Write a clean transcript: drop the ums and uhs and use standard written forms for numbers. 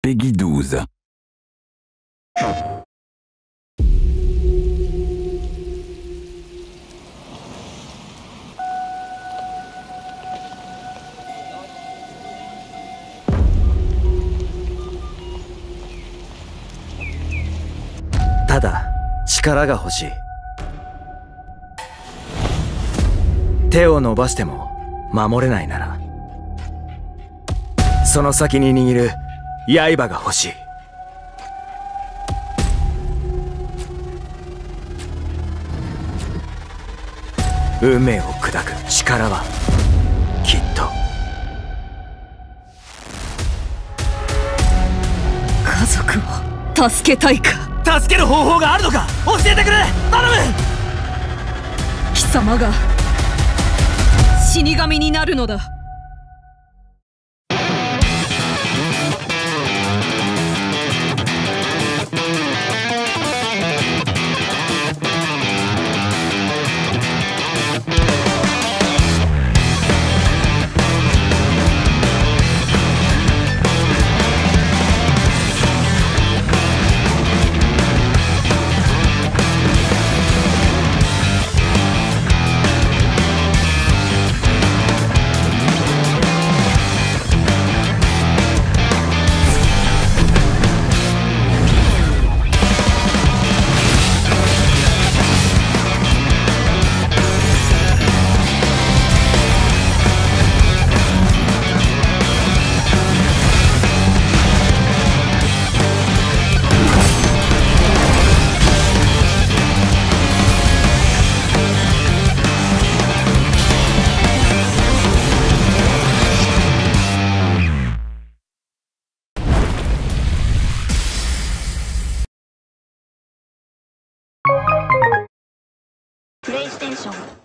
Peggy 12. ただ力が欲しい。手を伸ばしても守れないなら、その先に握る刃が欲しい。運命を砕く力はきっと。 家族を助けたいか。 助ける方法があるのか教えてくれ、頼む。 貴様が死神になるのだ。 プレイステーション